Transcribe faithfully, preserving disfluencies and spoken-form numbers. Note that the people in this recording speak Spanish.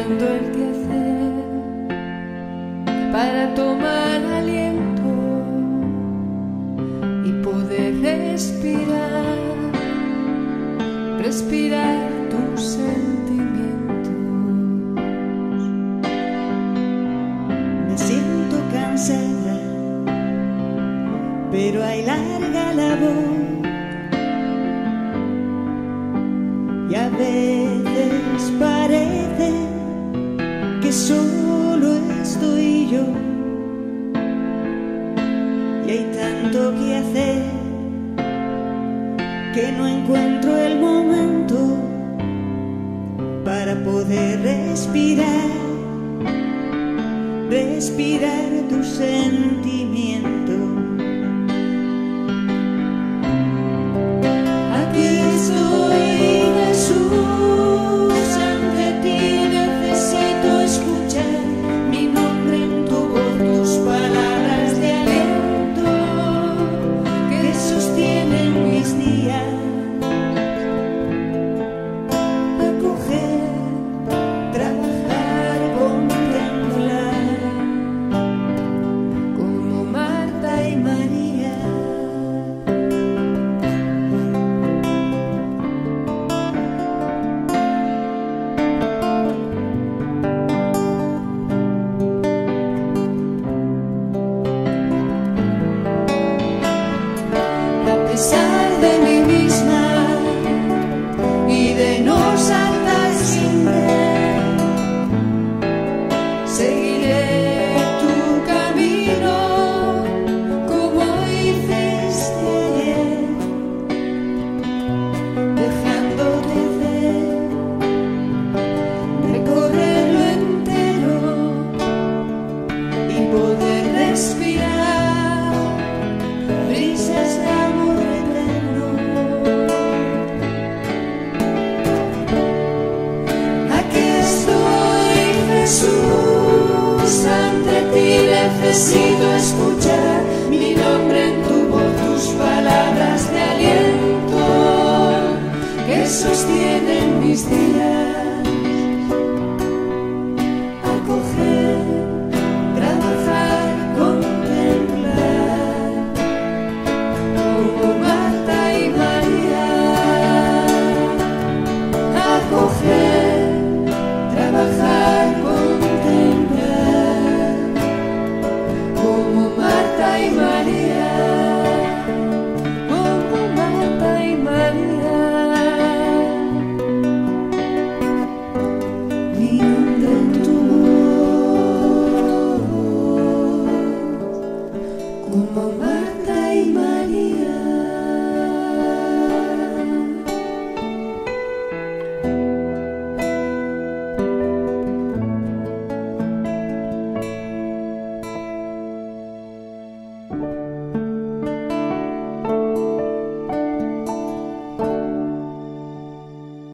haciendo el quehacer para tomar aliento y poder respirar, respirar tus sentimientos. Me siento cansada, pero hay larga labor, y a veces parece que solo estoy yo, y hay tanto que hacer que no encuentro el momento para poder respirar, respirar tus sentimientos. Aquí estoy, Jesús, ante ti necesito escuchar mi nombre en tu voz, tus palabras de aliento que sostienen mis días. Acoger, trabajar, contemplar, como Marta y María. A pesar de mí misma y de no saltar sin ver, seguiré tu camino como hiciste ayer, dejándote hacer, recorrerlo entero y poder respirar brisas de amor eterno. Aquí estoy, Jesús, ante ti necesito escuchar mi nombre en tu voz, tus palabras de aliento que sostienen mis días.